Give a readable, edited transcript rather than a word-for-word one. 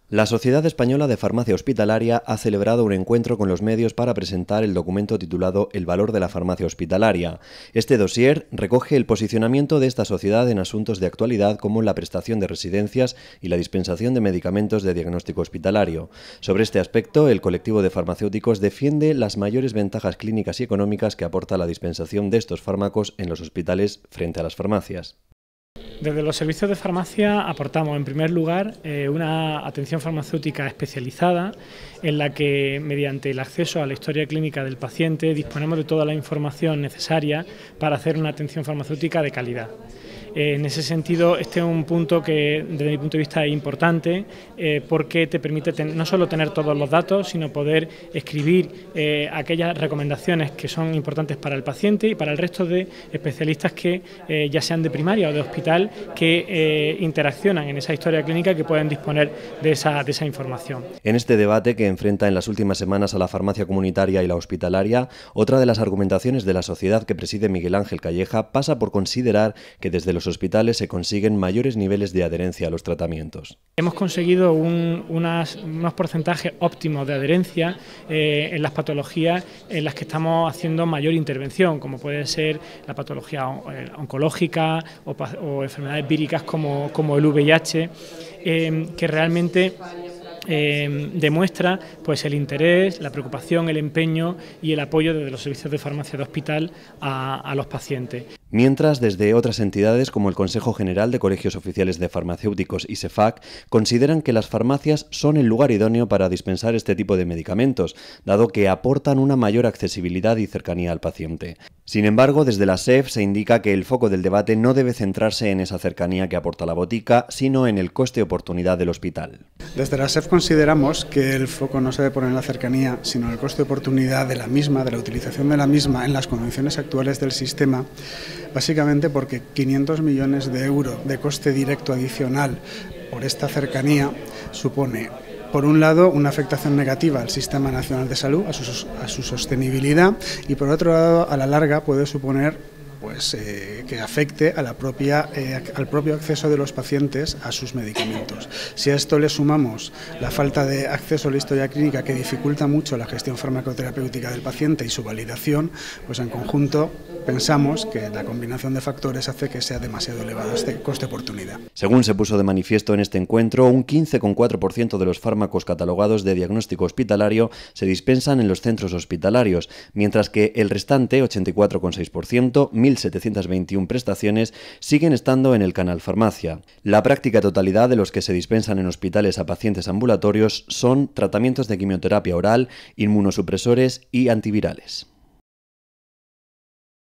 La Sociedad Española de Farmacia Hospitalaria ha celebrado un encuentro con los medios para presentar el documento titulado El valor de la farmacia hospitalaria. Este dossier recoge el posicionamiento de esta sociedad en asuntos de actualidad como la prestación de residencias y la dispensación de medicamentos de diagnóstico hospitalario. Sobre este aspecto, el colectivo de farmacéuticos defiende las mayores ventajas clínicas y económicas que aporta la dispensación de estos fármacos en los hospitales frente a las farmacias. Desde los servicios de farmacia aportamos, en primer lugar, una atención farmacéutica especializada en la que, mediante el acceso a la historia clínica del paciente, disponemos de toda la información necesaria para hacer una atención farmacéutica de calidad. En ese sentido, este es un punto que, desde mi punto de vista, es importante porque te permite no solo tener todos los datos, sino poder escribir aquellas recomendaciones que son importantes para el paciente y para el resto de especialistas que, ya sean de primaria o de hospital, que interaccionan en esa historia clínica y que pueden disponer de esa información. En este debate que enfrenta en las últimas semanas a la farmacia comunitaria y la hospitalaria, otra de las argumentaciones de la sociedad que preside Miguel Ángel Calleja pasa por considerar que desde los hospitales se consiguen mayores niveles de adherencia a los tratamientos. Hemos conseguido unos porcentajes óptimos de adherencia en las patologías en las que estamos haciendo mayor intervención, como puede ser la patología oncológica o enfermedades víricas como el VIH, que realmente demuestra pues el interés, la preocupación, el empeño y el apoyo desde los servicios de farmacia de hospital a los pacientes. Mientras, desde otras entidades como el Consejo General de Colegios Oficiales de Farmacéuticos y CEFAC consideran que las farmacias son el lugar idóneo para dispensar este tipo de medicamentos, dado que aportan una mayor accesibilidad y cercanía al paciente. Sin embargo, desde la SEF se indica que el foco del debate no debe centrarse en esa cercanía que aporta la botica, sino en el coste-oportunidad del hospital. Desde la SEF consideramos que el foco no se debe poner en la cercanía, sino en el coste-oportunidad de la misma, de la utilización de la misma en las condiciones actuales del sistema, básicamente porque 500 millones de euros de coste directo adicional por esta cercanía supone, por un lado, una afectación negativa al Sistema Nacional de Salud, a su sostenibilidad, y por otro lado, a la larga puede suponer que afecte a al propio acceso de los pacientes a sus medicamentos. Si a esto le sumamos la falta de acceso a la historia clínica, que dificulta mucho la gestión farmacoterapéutica del paciente y su validación, pues en conjunto pensamos que la combinación de factores hace que sea demasiado elevado este coste-oportunidad. Según se puso de manifiesto en este encuentro, un 15,4% de los fármacos catalogados de diagnóstico hospitalario se dispensan en los centros hospitalarios, mientras que el restante, 84,6%, 1.721 prestaciones, siguen estando en el canal farmacia. La práctica totalidad de los que se dispensan en hospitales a pacientes ambulatorios son tratamientos de quimioterapia oral, inmunosupresores y antivirales.